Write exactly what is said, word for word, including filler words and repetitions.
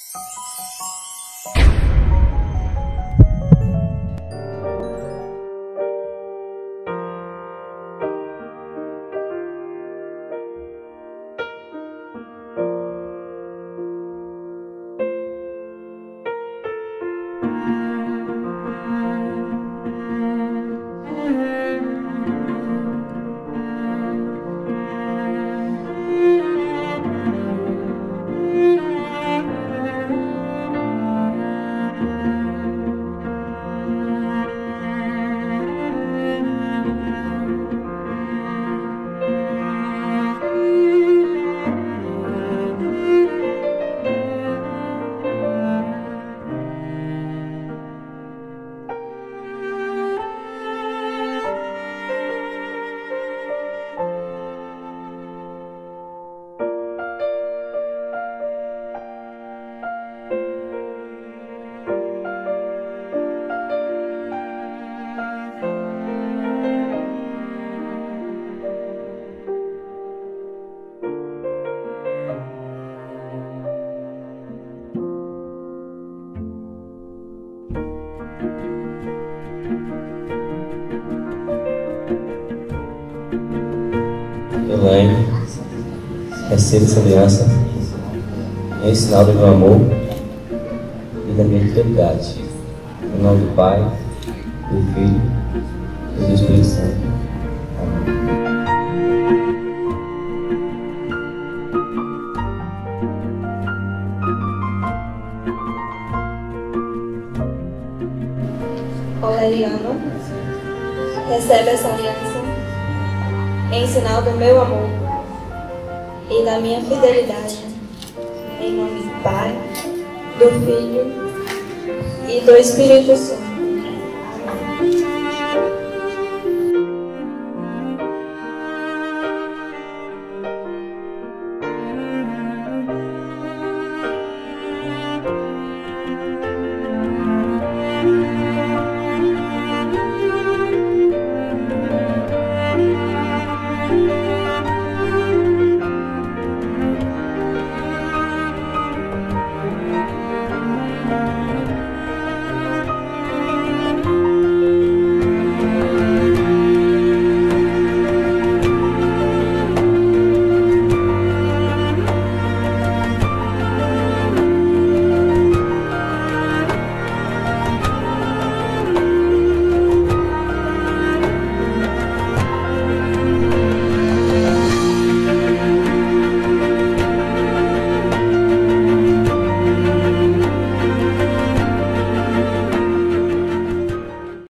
Eu lembro, recebo essa aliança em sinal do meu amor e da minha fidelidade. Em nome do Pai, do Filho e do Espírito Santo. Amém. Oleriano, recebe essa aliança em sinal do meu amor e da minha fidelidade, em nome do Pai, do Filho e do Espírito Santo.